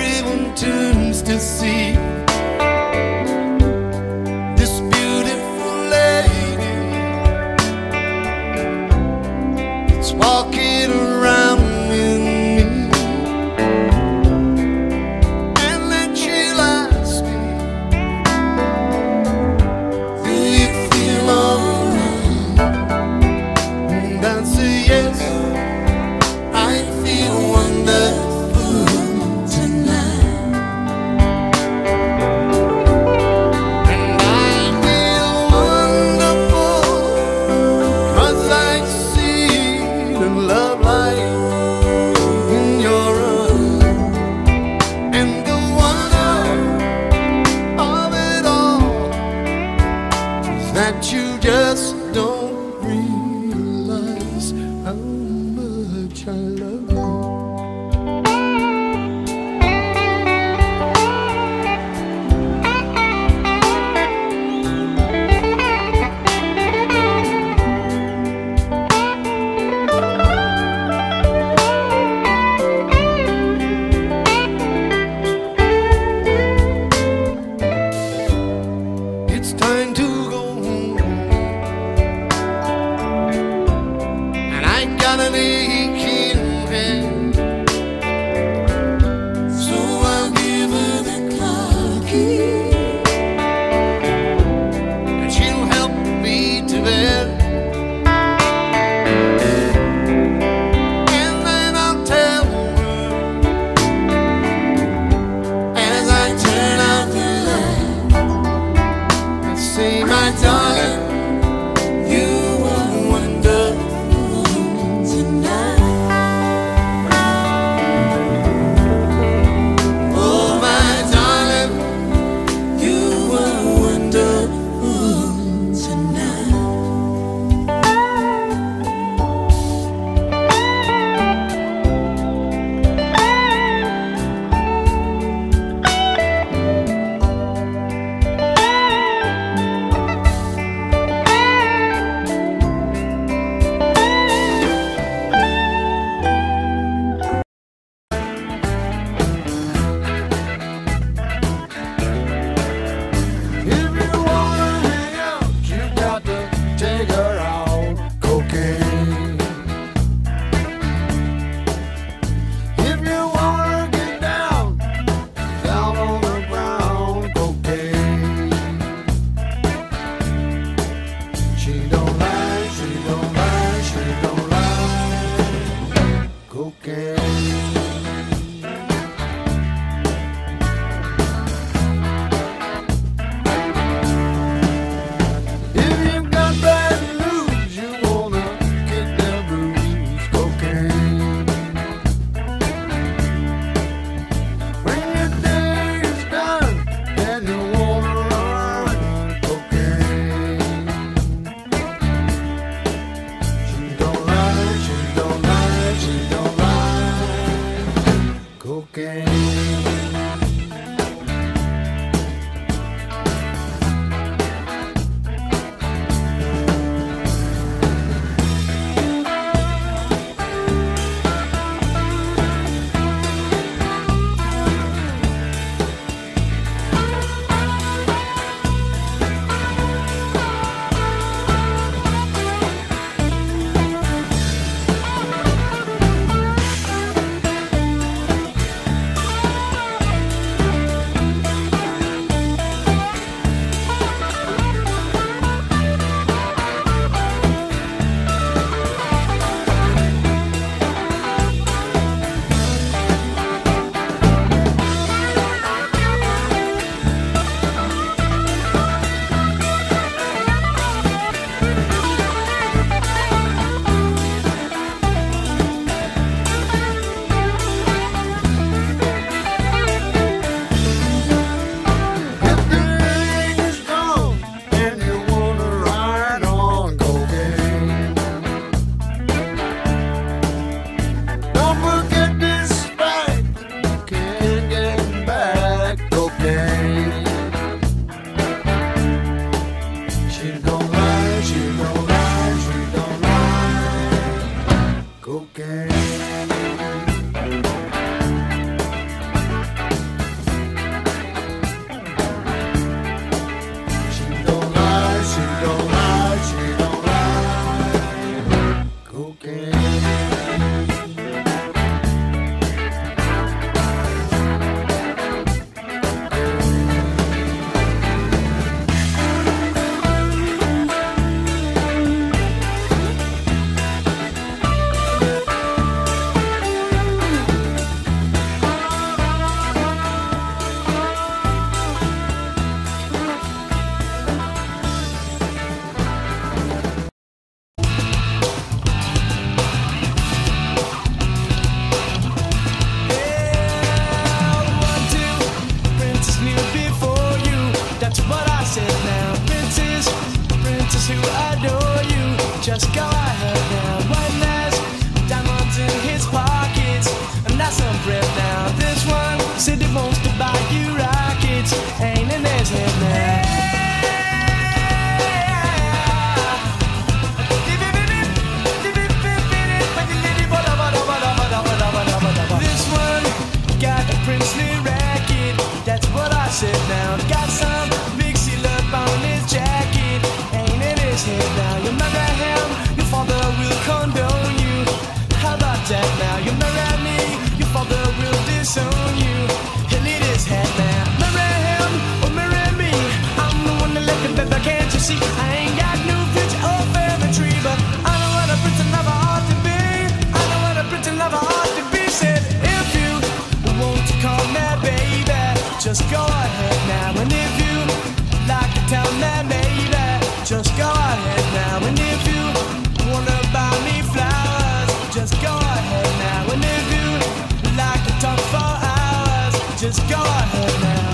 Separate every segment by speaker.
Speaker 1: everyone turns to see this beautiful lady that's walking around with me. And then she'll ask me, do you feel alright? And I'll say yes, I feel wonderful tonight.
Speaker 2: just go ahead now. And if you like to tell me, baby, just go ahead now. And if you wanna buy me flowers, just go ahead now. And if you like to talk for hours, just go ahead now.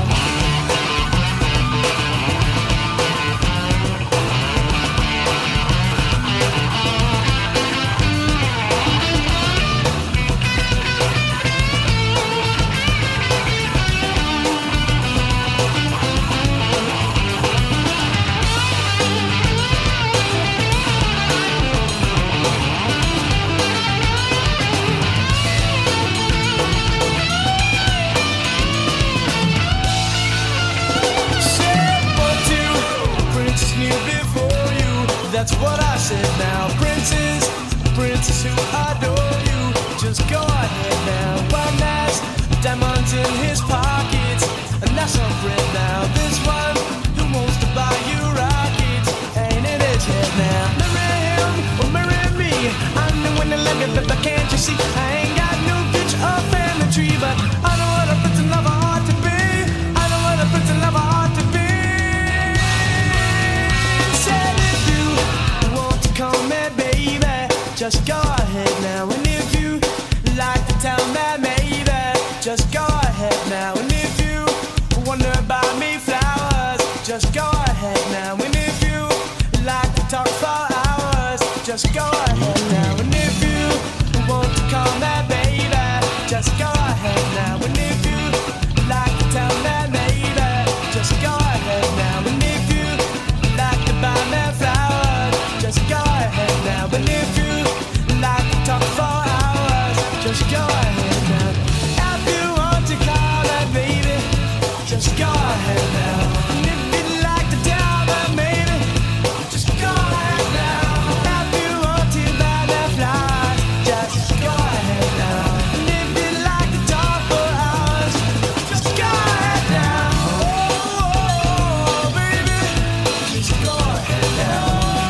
Speaker 2: That's what I said now. Princess who adore you, just go ahead now. One has diamonds in his pockets, and that's a friend now. This one who wants to buy you rockets, ain't in his head now. Marry him or marry me, I'm the one that like it, but can't you see? I ain't got no picture of family tree, but I know what a prince and lover ought to be. I know what a prince and lover ought to be. Come here, baby, just go ahead now. And if you like to tell me, maybe, just go ahead now. And if you wonder about me flowers, just go ahead now. And if you like to talk for hours, just go ahead now. And if you want to call me, baby, just go ahead now. And if you like to tell me, maybe, just go ahead now. And if you like to buy me flowers, just go ahead now. But if you like to talk for hours, just go ahead now. If you want to call that baby, just go ahead now. And if you'd like to tell that maybe, just go ahead now. If you want to buy that flowers, just go ahead now. And if you'd like to talk for hours, just go ahead now. Oh, baby, just go ahead now.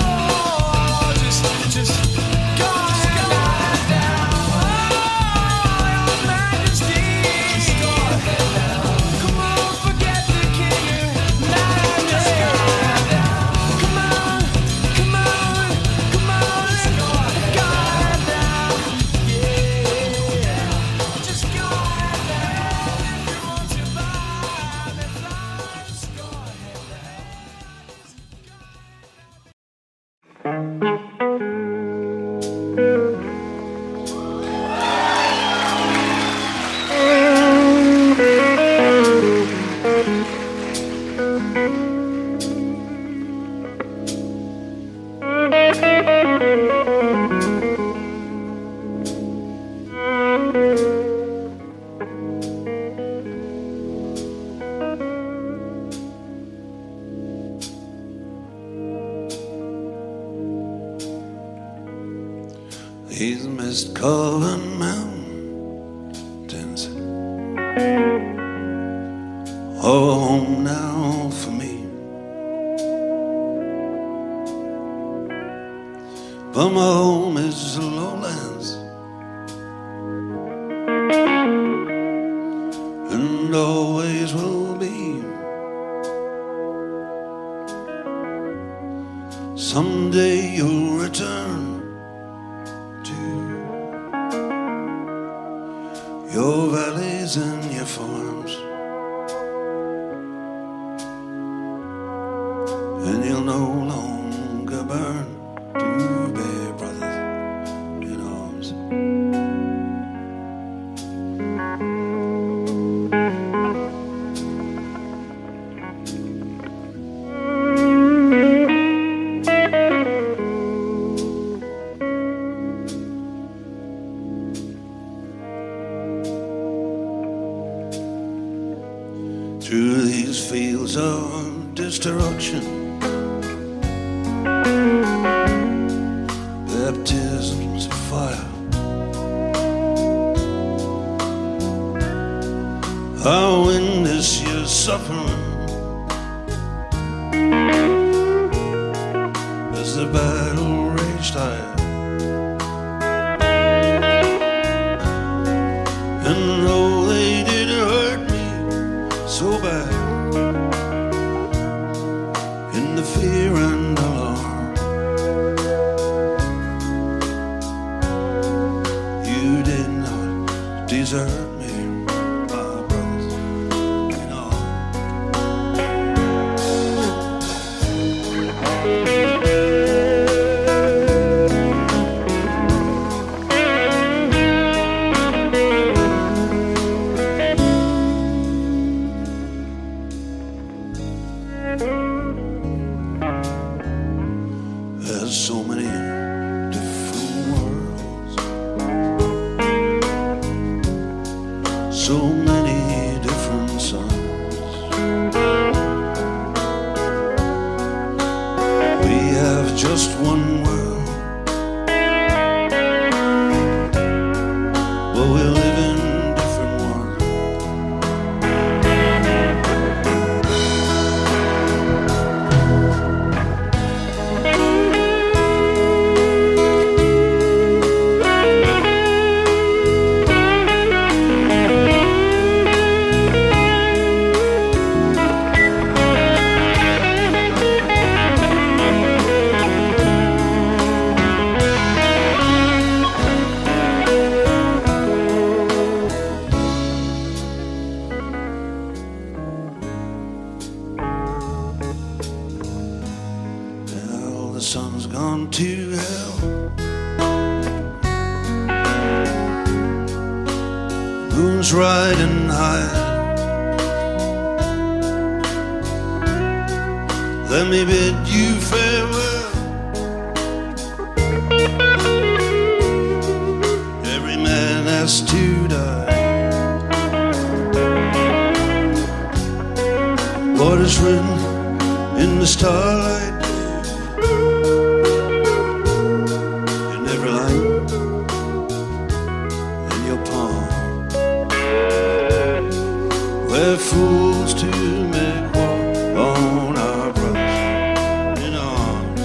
Speaker 2: Just go ahead now. Oh, your majesty. Just go ahead now. Come on, forget the king. Just go ahead now. Come on, come on, come on. Just go ahead now. Yeah. Just go ahead now. If you want to buy me flowers, just go ahead now.
Speaker 1: These mist-covered mountains are home now for me. But my home is the lowlands, and always will be. Someday you'll return to your valleys and your farms, and you'll no longer burn two bare brothers in arms. Through these fields of destruction, baptisms of fire, I witness your suffering as the battle raged higher. And though they did hurt me so so bad in the fear and alarm. You did not deserve me, my brothers in arms. There's so many different worlds, so many different suns. We have just one world, but we live in different ones. Well, the sun's gone to hell, moon's riding high. Let me bid you farewell. Every man has to die. What is written in the starlight, in every line in your palm. We're fools to make war on our brothers in arms.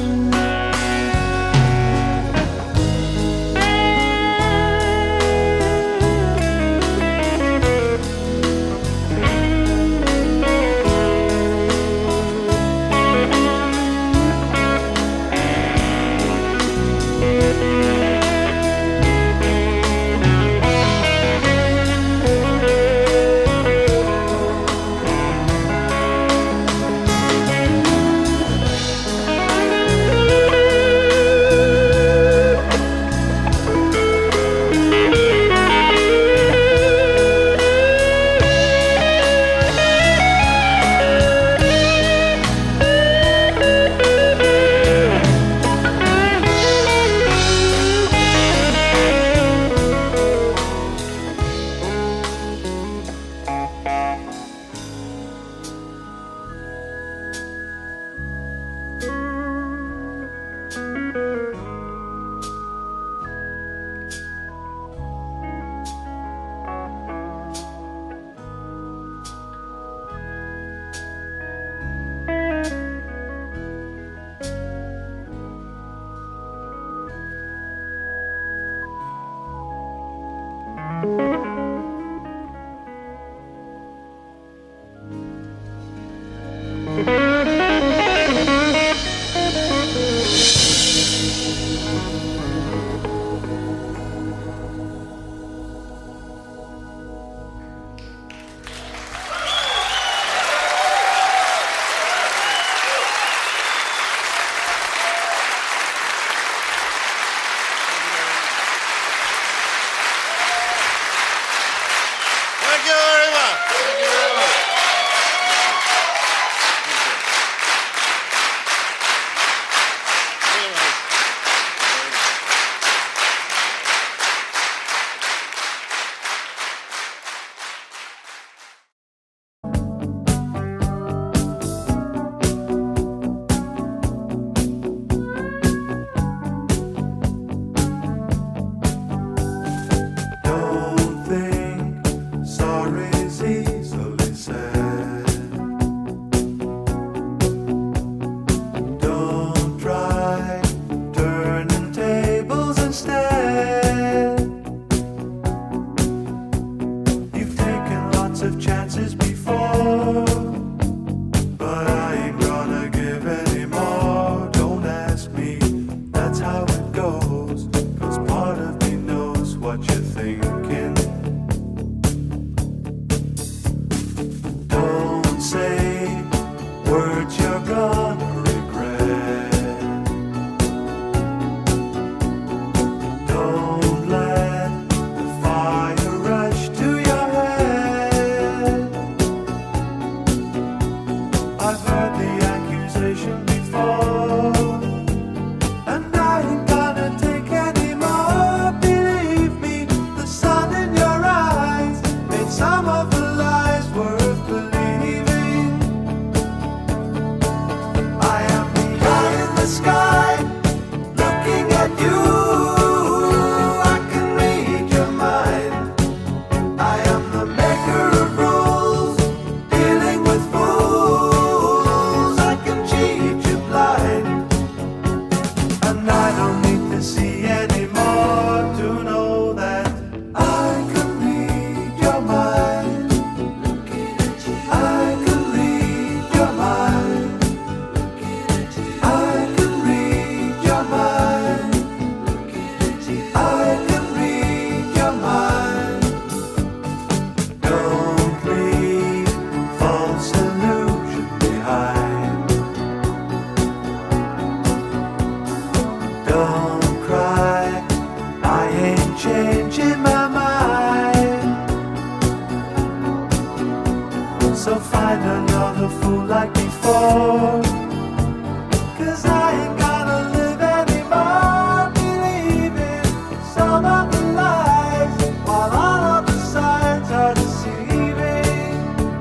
Speaker 2: find another fool like before. 'Cause I ain't gonna live anymore believing some of the lies, while all of the signs are deceiving.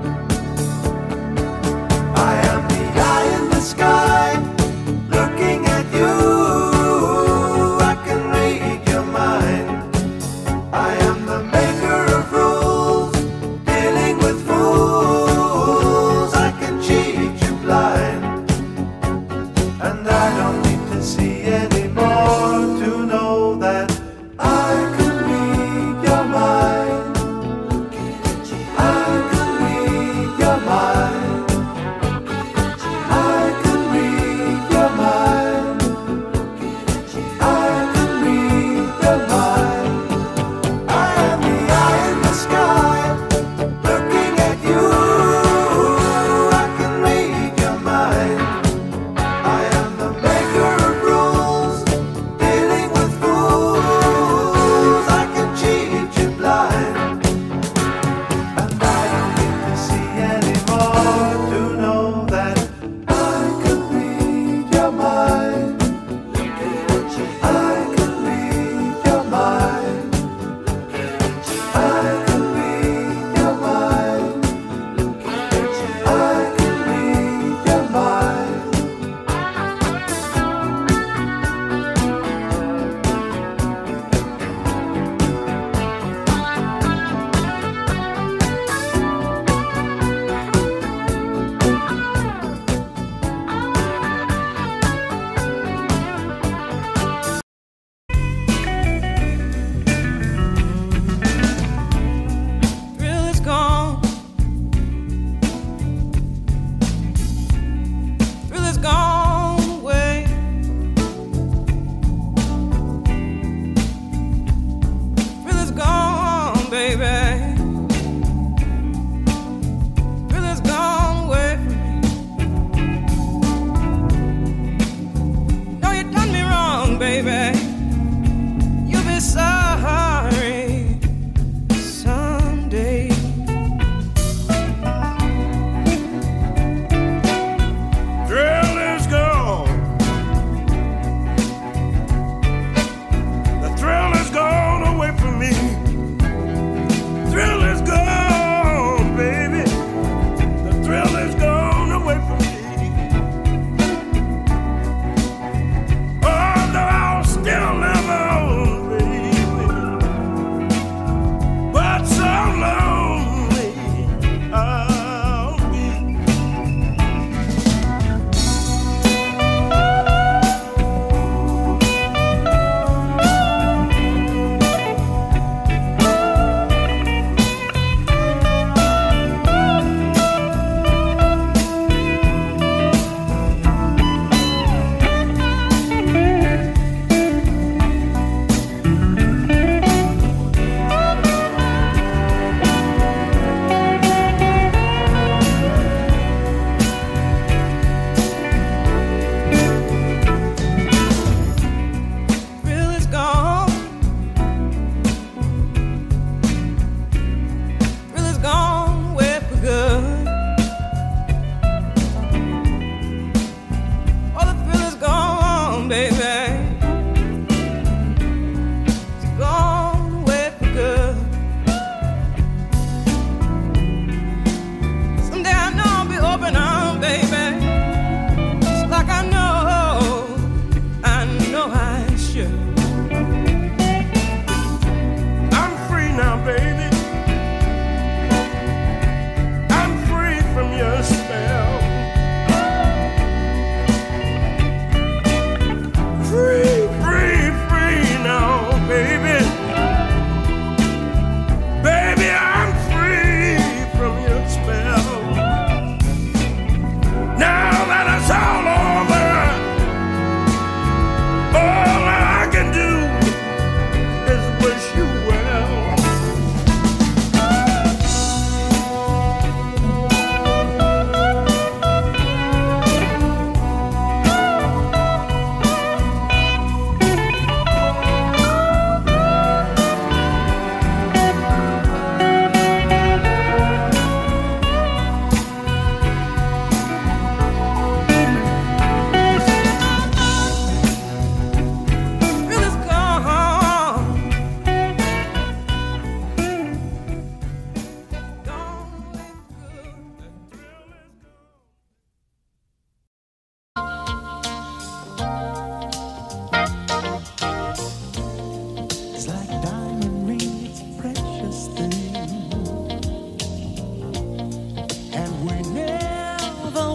Speaker 2: I am the eye in the sky, looking at you. I can read your mind. I am the maker of rules, dealing with fools. I can cheat you blind, and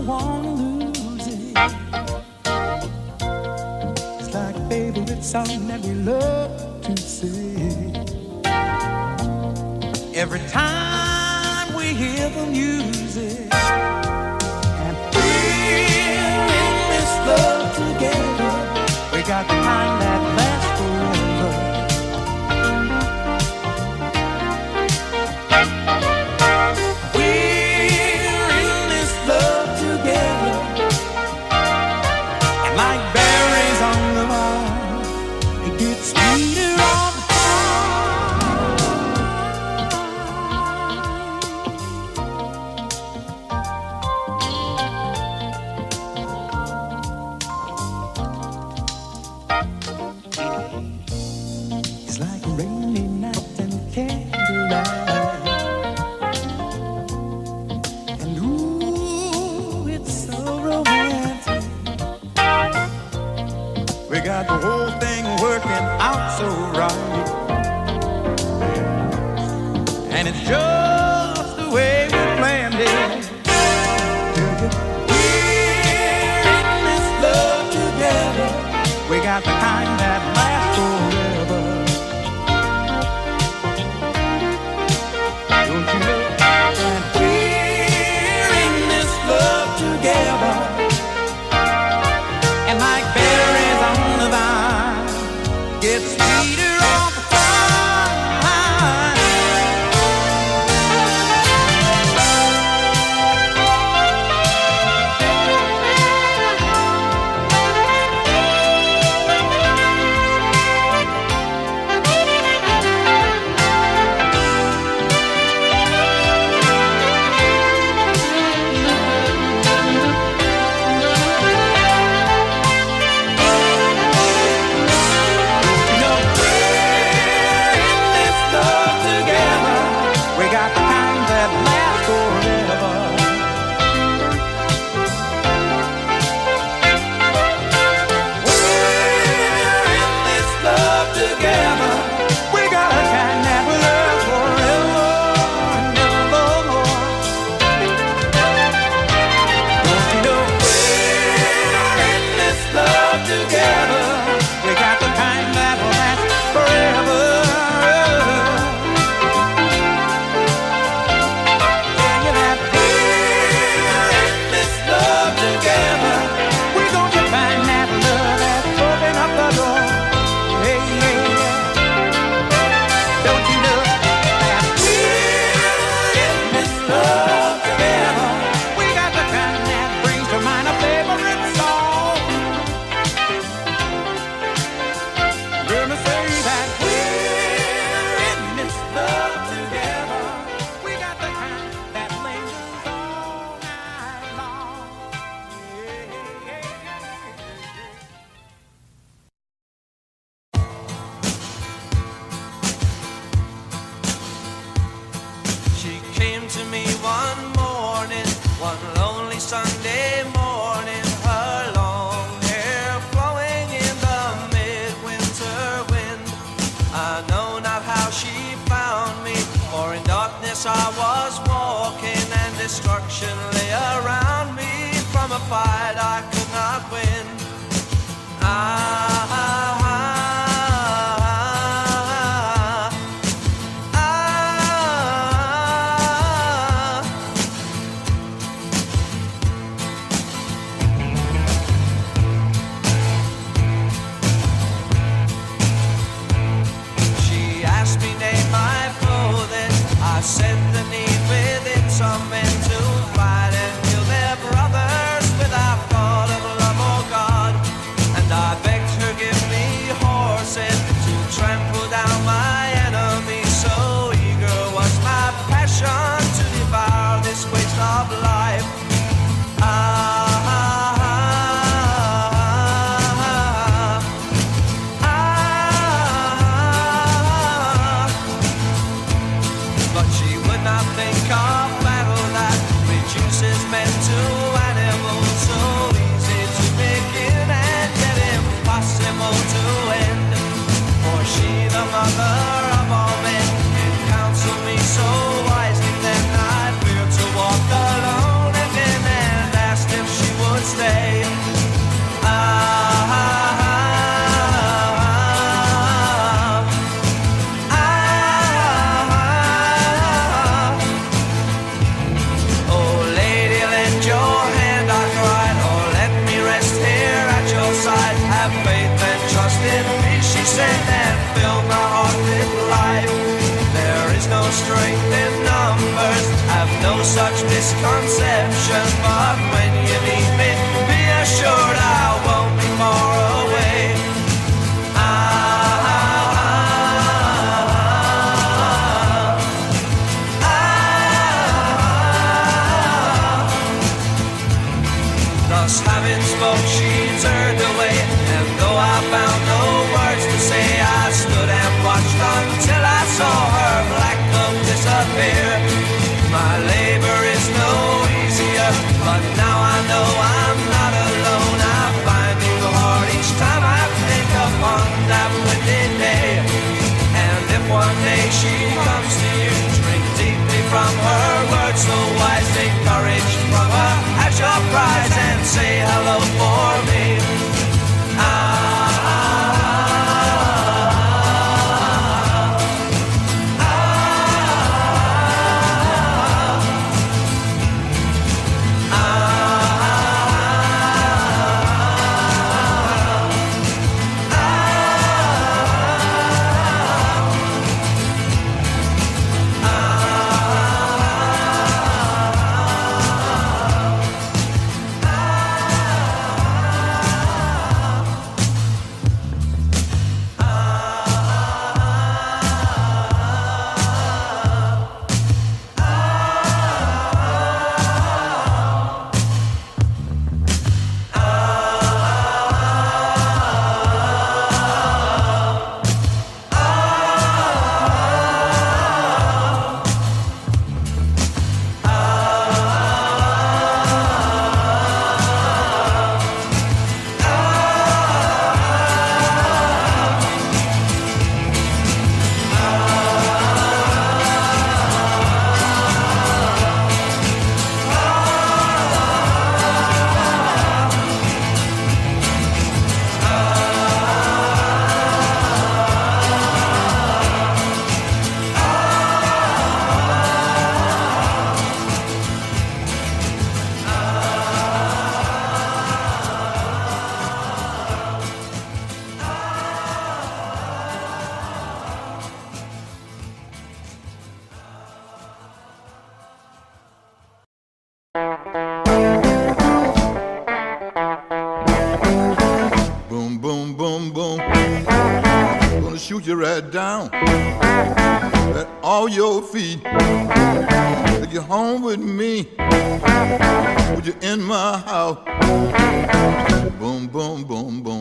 Speaker 2: wanna lose it. It's like a favorite song that we love to sing. Every time we hear the music, and we're in this love together. We got the kind that lasts forever. We're in this love together, and like berries on the vine, it gets sweeter all the It's like a rainy night and candlelight, and ooh, it's so romantic. We got the whole thing working out so right, and it's just the way we planned it. We're in this love together. We got the kind that lasts forever. Don't you know that we're in this love together? And like berries on the vine, get sweeter all the
Speaker 3: Sunday morning, her long hair flowing in the midwinter wind. I know not how she found me, for in darkness I was walking, and destruction lay around me from a fight I could not win. much misconception, but when you meet me, be assured I won't be far away. Thus having spoke, she turned away, and though I found no words to say, I stood and watched until I saw her black cloak disappear. My labor is no easier, but now I know I'm not alone. I find it hard each time I think upon that windy day. And if one day she comes to you, drink deeply from her words so wise, take courage from her as your prize, and say hello for me.
Speaker 4: Boom, boom, boom, boom. Gonna shoot you right down at all your feet. Take you home with me. Put you in my house. Boom, boom, boom, boom.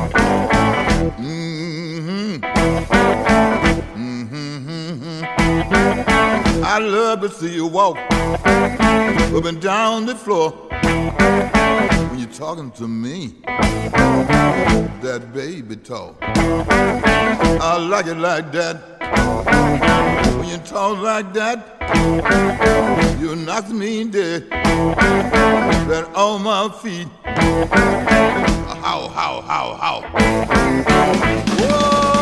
Speaker 4: Mm-hmm. Mm-hmm, mm-hmm. I love to see you walk up and down the floor when you're talking to me. That baby talk, I like it like that. When you talk like that, you knock me dead. Right on my feet. How, how. Whoa!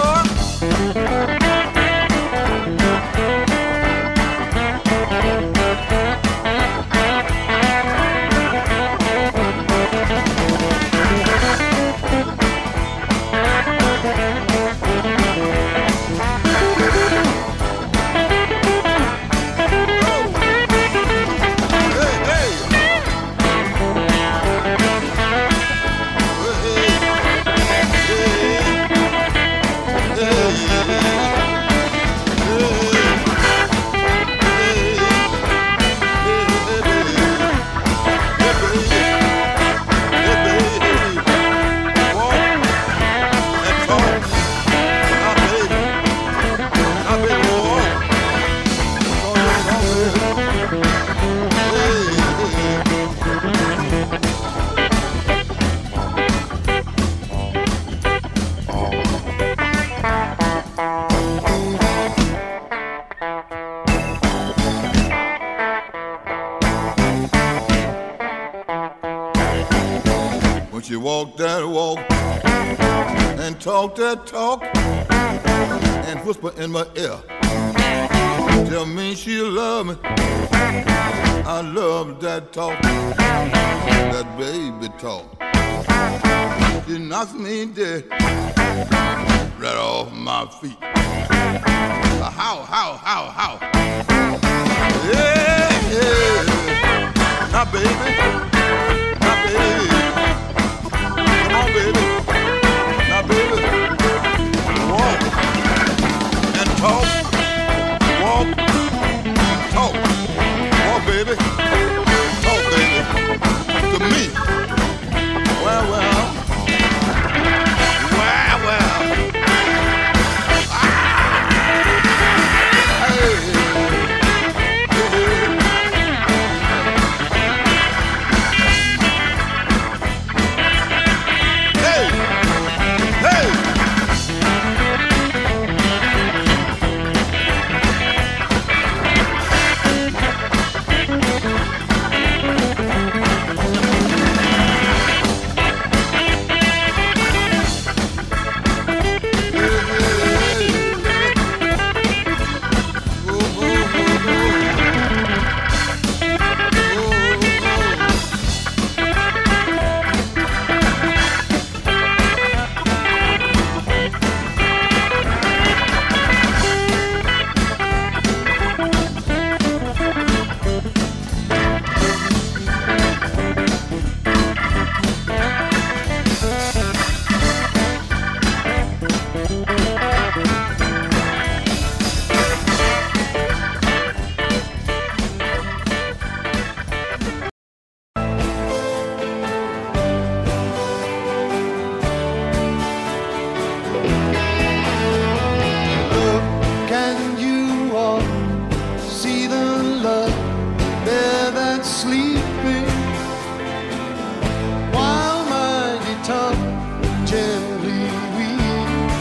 Speaker 4: She walk that walk and talk that talk and whisper in my ear. Tell me she love me. I love that talk, that baby talk. She knocks me dead right off my feet. How? Yeah. Now, baby, now, baby, come on, baby. Now, baby, walk and talk, walk, talk, walk, baby, talk, baby, to me. Well, well, well, well. Hey, hey, hey.
Speaker 1: Can you all see the love there that's sleeping while my guitar gently weeps?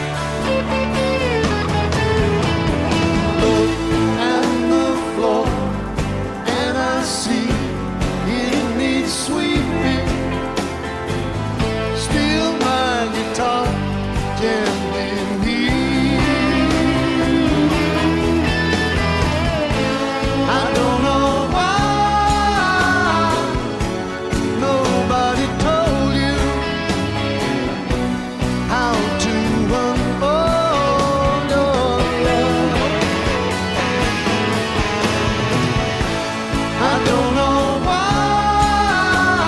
Speaker 1: Look at the floor and I see it needs sweeping. Still my guitar gently weeps. I don't know why nobody told you how to unfold your love. I don't know why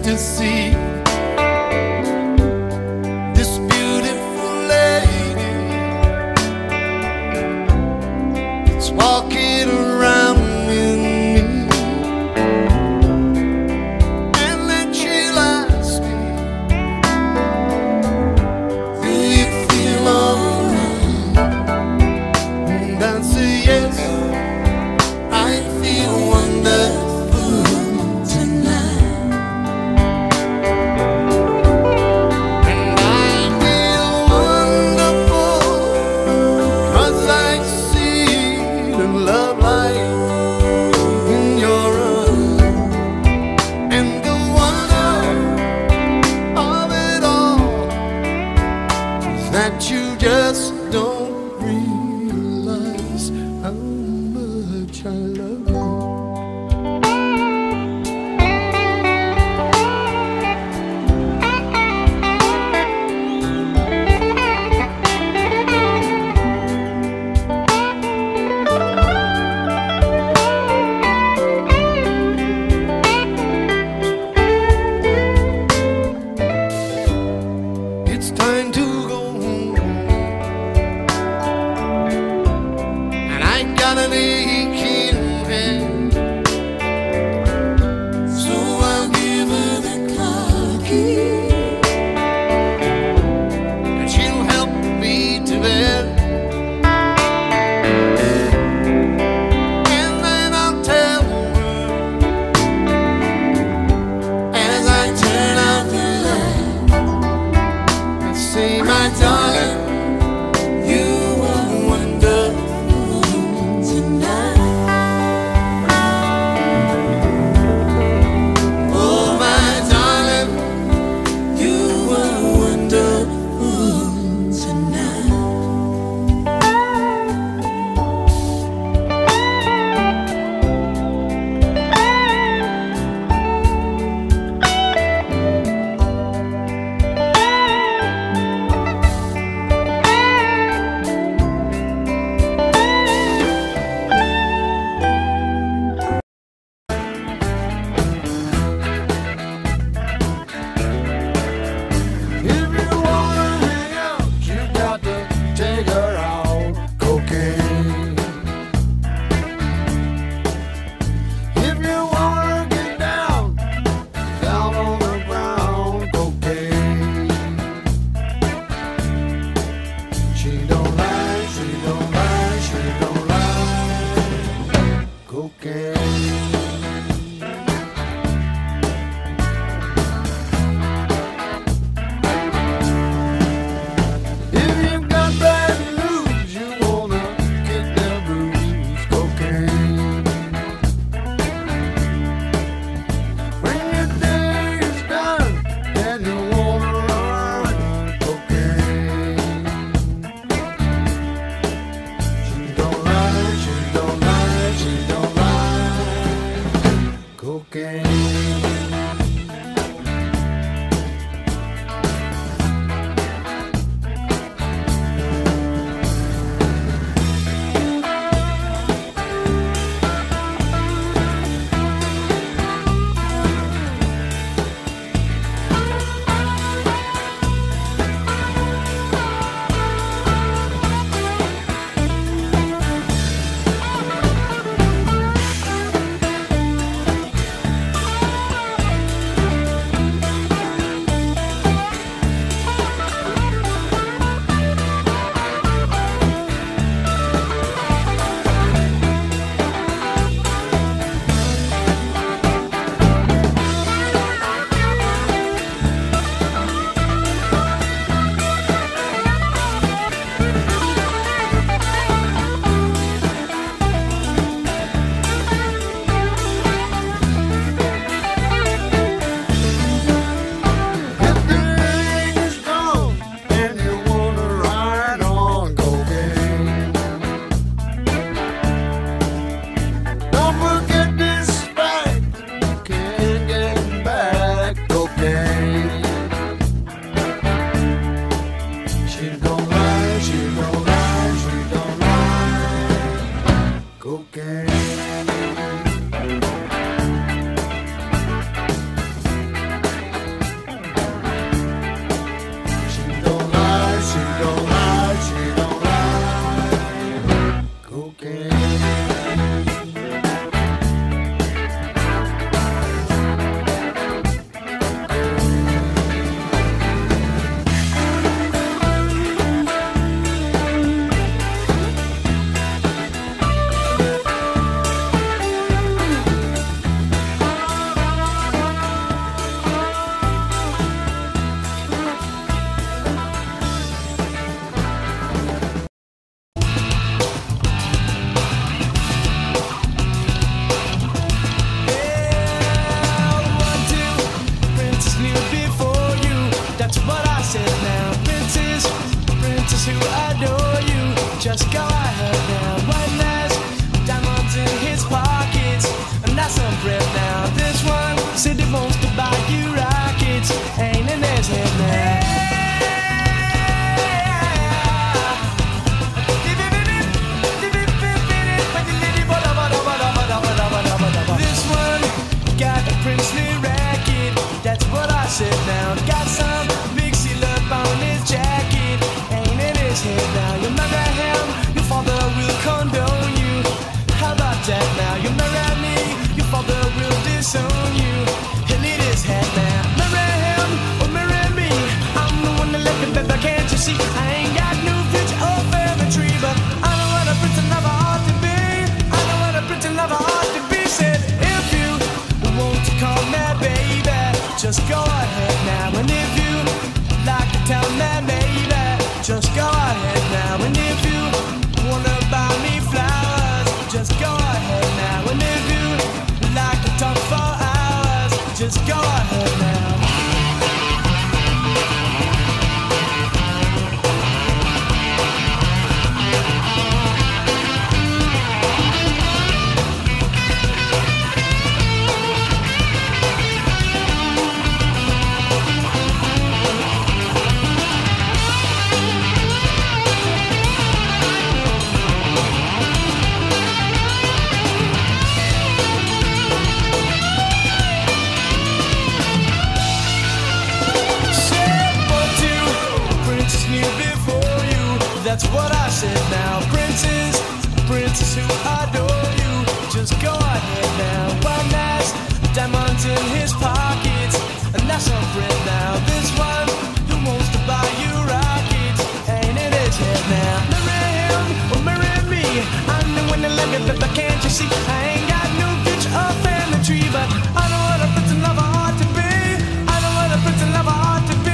Speaker 1: to see this beautiful lady. It's walking around with me, and then she'll ask me, do you feel alright? And I say yes, I feel wonderful tonight.
Speaker 2: sit now. Got some big seal up on his jacket, ain't in his head now. You marry him, your father will condone you. How about that now? You marry me, your father will disown you. He'll eat his head now. Marry him or marry me, I'm the one that left it, baby, can't you see? I ain't got no future or family tree, but I know what a pretty lover ought to be. I know what a pretty lover ought to be. Said if you want to call me baby, just go ahead now. And if you like to tell me maybe, just go ahead now. And if you wanna buy me flowers, just go ahead now. And if you like to talk for hours, just go ahead now. That's what I said now. Princes who adore you, just go ahead now. One has diamonds in his pockets, and that's some friend now. This one who wants to buy you rockets, ain't in his head now. Marry him or marry me, I'm the one that let me, but can't you see? I ain't got no future or family tree, but I know what a pretty lover ought to be. I know what a pretty lover ought to be.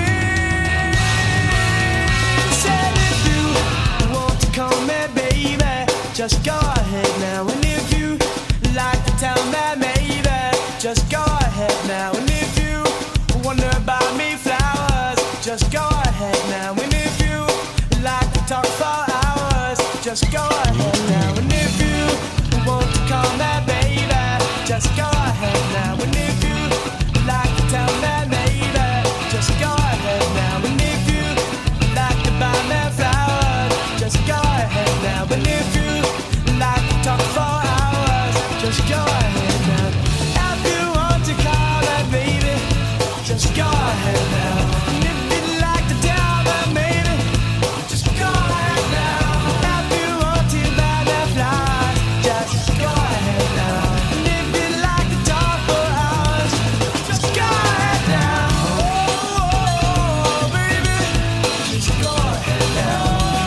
Speaker 2: Call me baby, just go ahead now. And if you like to tell me maybe, just go ahead now. And if you wonder about me flowers, just go ahead now. And if you like to talk for hours, just go ahead now. And if you want to call me baby, just go ahead now. And if you like to tell me maybe, just go ahead now. And if you like to buy me flowers, just go ahead now. But if you like to talk for hours, just go ahead now. If you want to call me baby, just go ahead now. And if you'd like to tell me maybe, just go ahead now. If you want to buy me flowers, just go ahead now. And if you'd like to talk for hours, just go ahead now. Oh, baby, just go ahead now.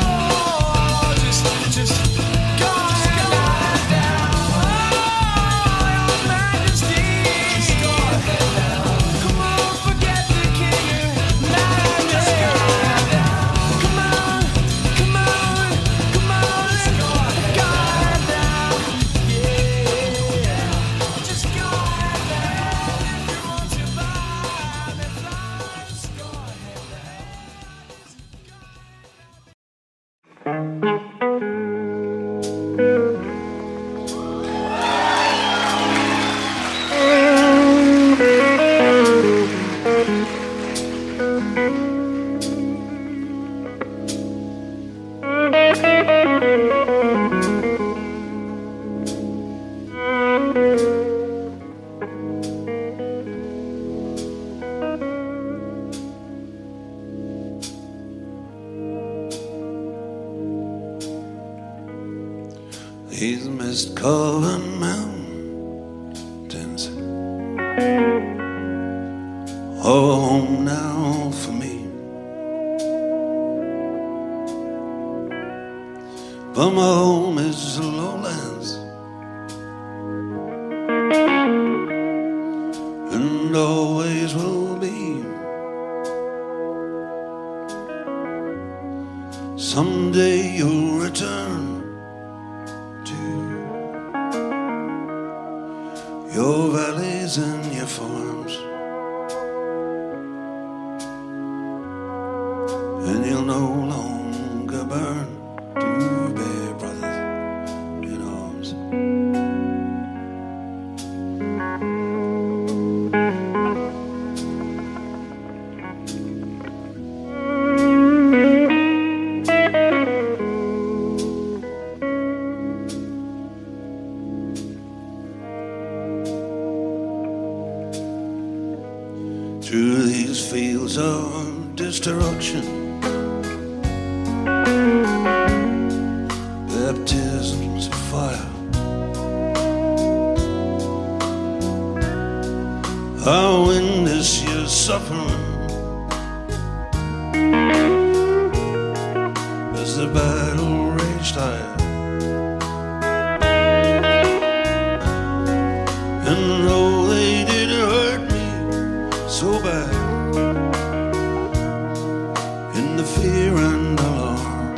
Speaker 2: Just go ahead now. Oh, your majesty. Just go ahead now. Come on, forget the king. Just go ahead now. Come on, come on, come on. Just go ahead now. Yeah. Just go ahead now. If you want to buy me flowers, just go ahead now.
Speaker 1: These mist-covered mountains are home now for me. But my home is the lowlands, and always will be. Someday you'll return your valleys and your farms, and you'll no longer burn two bare brothers in arms. through these fields of destruction, baptisms of fire. I witness your suffering as the battle raged higher. And though they did hurt me so bad, in the fear and alarm,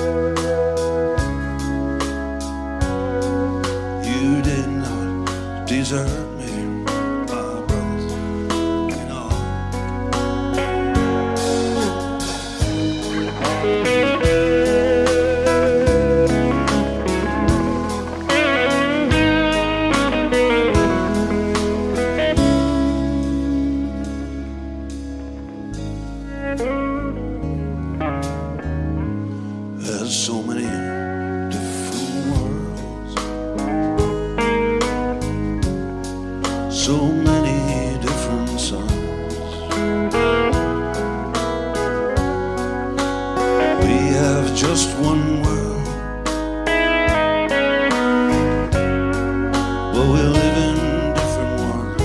Speaker 1: you did not desert me, my brothers in arms. There's so many different worlds, so many different suns. We have just one world, but we live in different ones.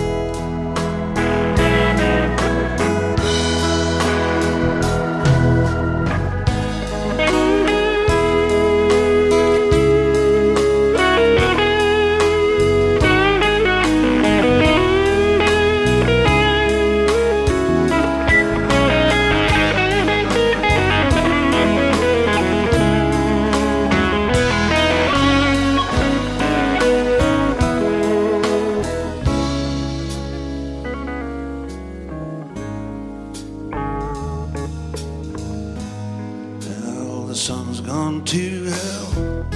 Speaker 1: Now the sun's gone to hell,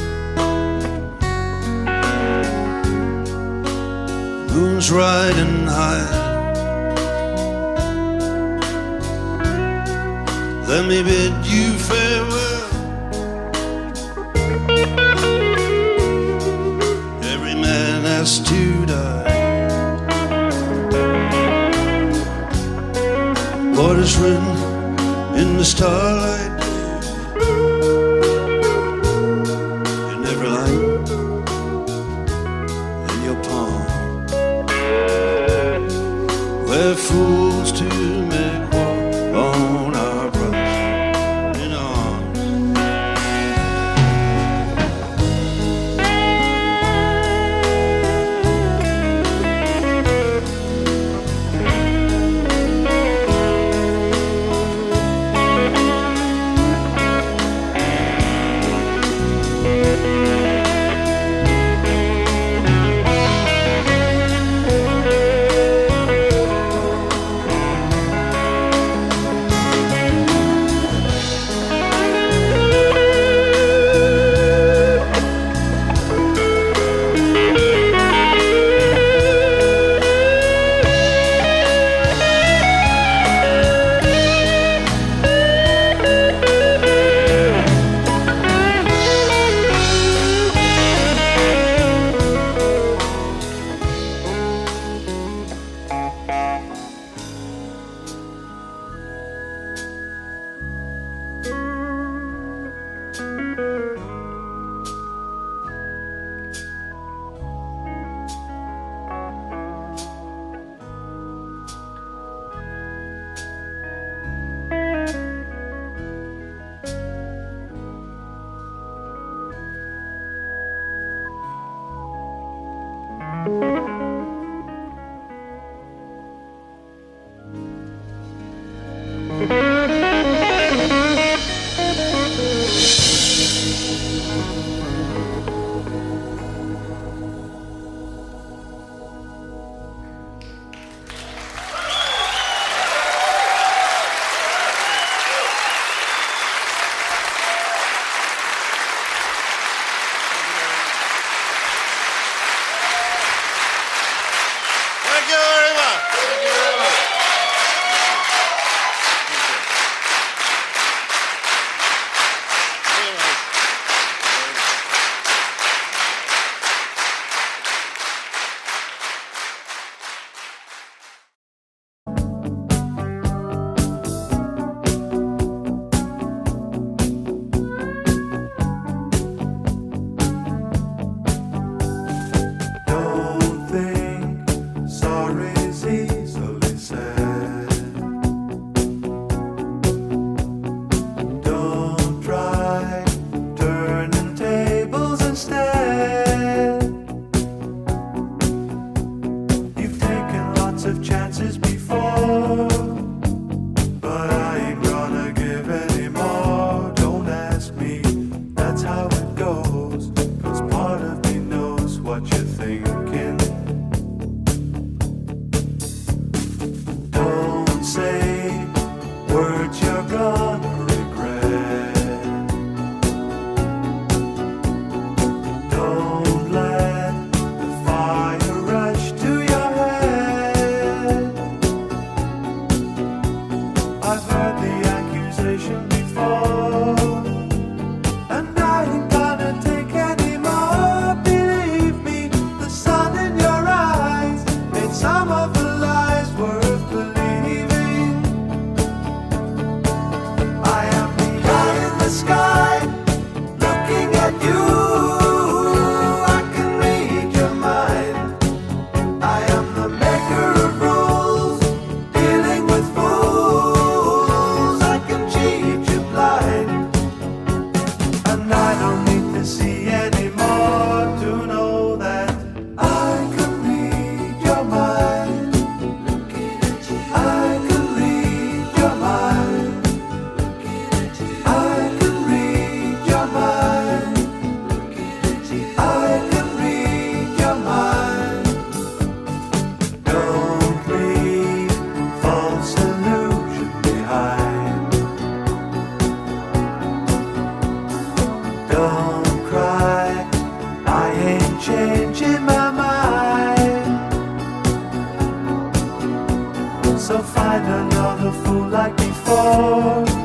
Speaker 1: moon's riding high. Let me bid you farewell. Every man has to die. What is written in the starlight, in every line in your palm, we're fools to make war on our brothers in arms.
Speaker 5: words you're gonna regret. Don't let the fire rush to your head. I've heard the accusation before, and I ain't gonna take any more. Believe me, the sun in your eyes made some of the lies worth believing. I am the eye in the sky, looking at you. I can read your mind. I am the maker of rules, dealing with fools. I can cheat you blind, and I don't need to see anymore to know that I can read your mind. I can read your mind. I can read your mind. I can read your mind. Don't leave false illusion behind. Don't cry, I ain't changing my mind. So find another fool like before.